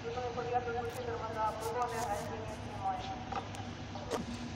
Думаю, подъезд на 4 вода, погода, а не снимаю.